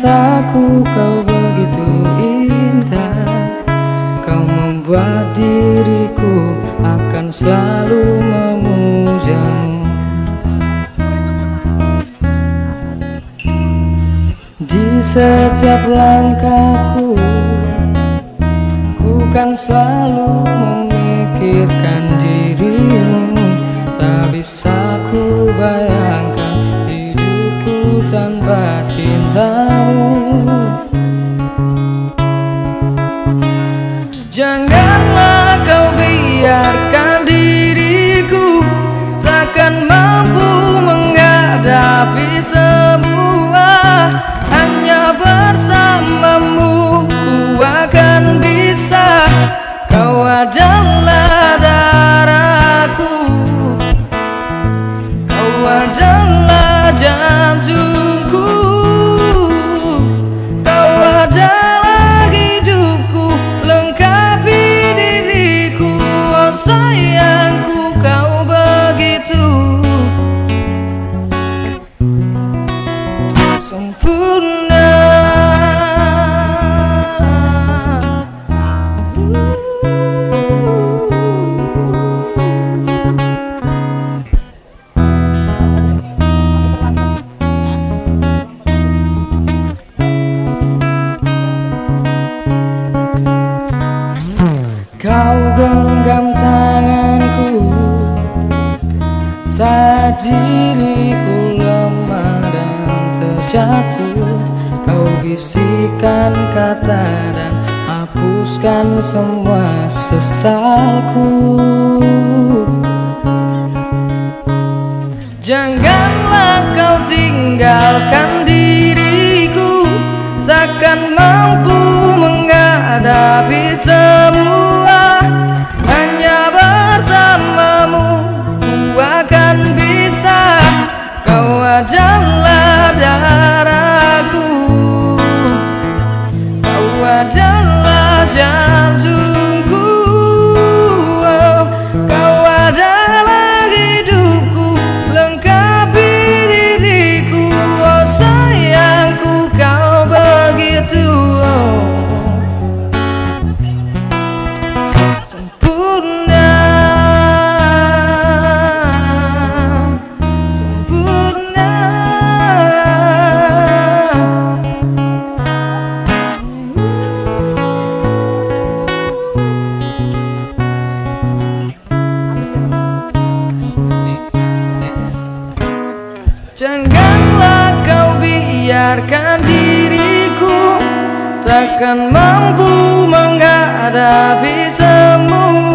cintaku, kau begitu indah. Kau membuat diriku akan selalu memujamu. Di setiap langkahku, ku kan selalu memikirkan dirimu. Tak bisa ku bayangkan hidupku tanpa cintamu. Janganlah kau biarkan diriku takkan mampu menghadapi semua. Hanya bersamamu ku akan bisa. Kau adalah darahku, kau adalah jantungku, kau adalah hidupku, lengkapi diriku. Oh sayangku, kau begitu sempurna. Kau genggam tanganku saat diriku lemah dan terjatuh. Kau bisikan kata dan hapuskan semua sesalku. Janganlah kau tinggalkan diriku, takkan mampu menghadapi semua. Hanya bersamamu ku akan bisa. Kau adalah darahku, kau adalah jantungku, kau adalah hidupku, lengkapi diriku. Oh sayangku, kau begitu sempurna, sempurna. Janganlah kau biarkan diriku takkan mampu menghadapi semua.